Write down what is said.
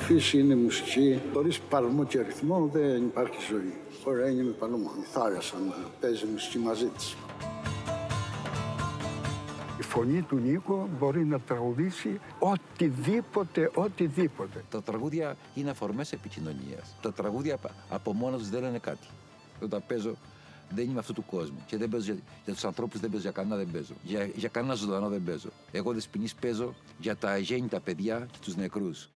φύση είναι μουσική. Χωρίς παλμό και ρυθμό δεν υπάρχει ζωή. Ωραία είναι με παλμό. Η θάλασσα να παίζει μουσική μαζί της. Η φωνή του Νίκο μπορεί να τραγουδήσει οτιδήποτε. Τα τραγούδια είναι αφορμές επικοινωνίας. Τα τραγούδια από μόνα τους δεν λένε κάτι. Όταν παίζω δεν είμαι αυτού του κόσμου. Και δεν παίζω για τους ανθρώπους, δεν παίζω για κανένα, δεν παίζω. Για κανένα ζωντανό δεν παίζω. Εγώ δεσποινής παίζω για τα αγέννητα παιδιά και τους νεκρούς.